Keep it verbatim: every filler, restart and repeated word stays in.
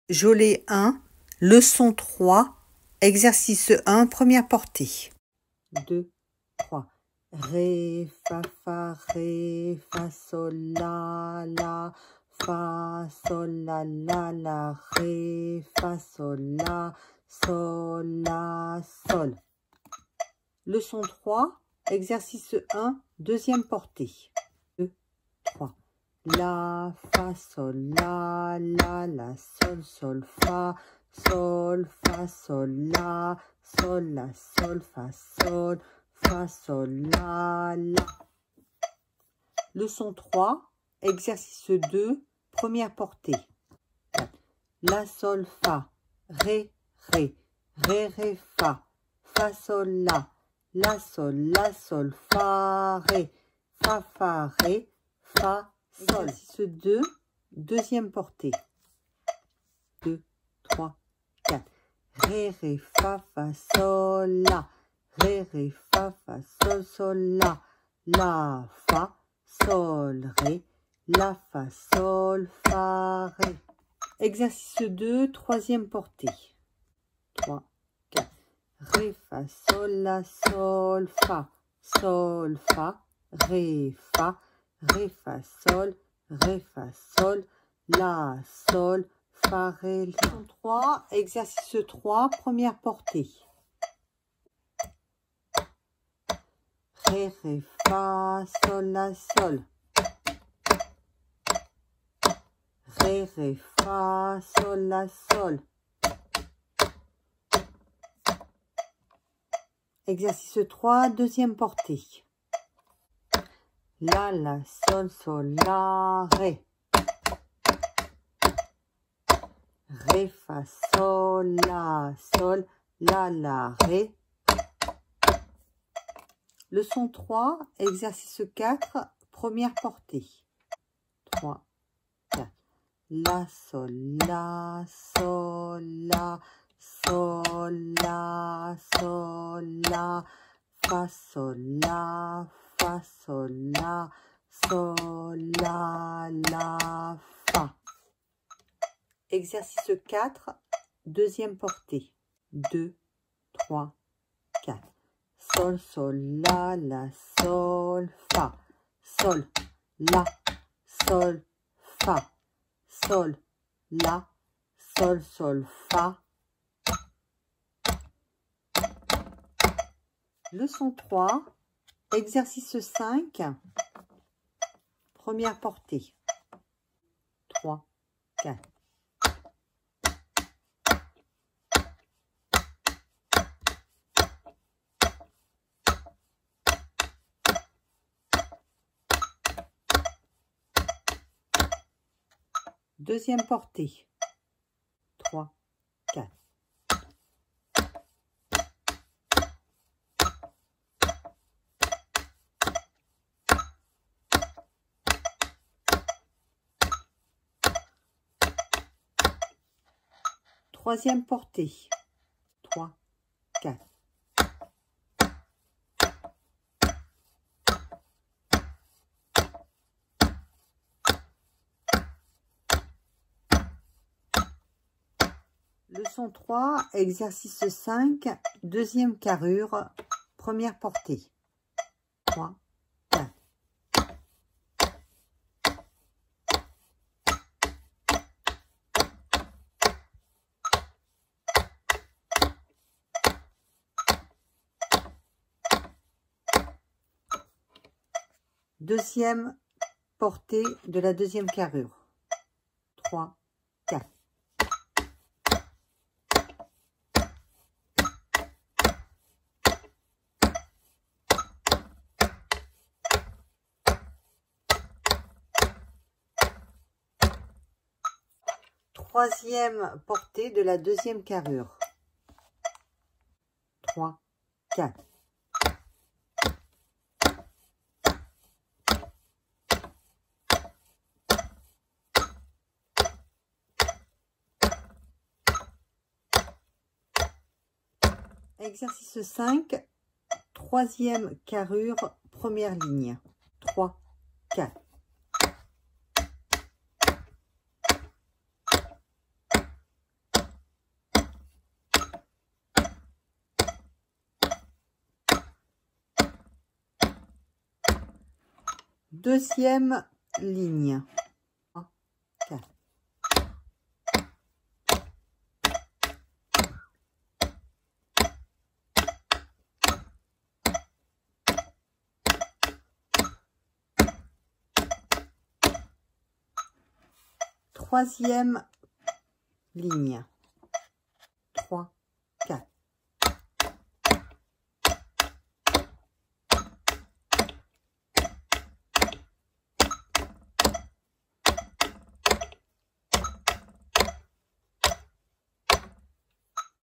Jolet un, leçon trois, exercice un, première portée. deux, trois. Ré, fa, fa, ré, fa, sol, la, la, fa, sol, la, la, la, ré, fa, sol, la, sol, la, sol. Leçon trois, exercice un, deuxième portée. deux, trois. La, fa, sol, la, la, la, sol, sol, fa, sol, fa, sol, la, sol, la, sol, fa, sol, fa, sol, la, la. Leçon trois, exercice deux, première portée. La, sol, fa, ré, ré, ré, ré, fa, fa, sol, la, la, sol, la, sol, fa, ré, fa, fa, ré, fa, sol. Exercice deux, deuxième portée. deux, trois, quatre. Ré, ré, fa, fa, sol, la. Ré, ré, fa, fa, sol, sol, la. La, fa, sol, ré. La, fa, sol, fa, ré. Exercice deux, troisième portée. trois, quatre. Ré, fa, sol, la, sol, fa. Sol, fa, ré, fa. Ré, fa, sol, ré, fa, sol, la, sol, fa, ré, la. trois, exercice trois, première portée. Ré, ré, fa, sol, la, sol. Ré, ré, fa, sol, la, sol. Exercice trois, deuxième portée. La, la, sol, sol, la, ré. Ré, fa, sol, la, sol, la, la, ré. Leçon trois, exercice quatre, première portée. trois, quatre. La, sol, la, sol, la, sol, la, sol, la, fa, sol, la, fa, sol, la, sol, la, la, fa. Exercice quatre, deuxième portée. deux, trois, quatre. Sol, sol, la, la, sol, fa. Sol, la, sol, fa. Sol, la, sol, sol, fa. Leçon trois, exercice cinq, première portée. trois, quatre. Deuxième portée. trois, quatre. Troisième portée. trois, quatre. Leçon trois, exercice cinq, deuxième carrure, première portée. trois, quatre. Deuxième portée de la deuxième carrure. trois, quatre. Troisième portée de la deuxième carrure. trois, quatre. Exercice cinq, troisième carrure, première ligne. trois, quatre. Deuxième ligne. quatre. Troisième ligne.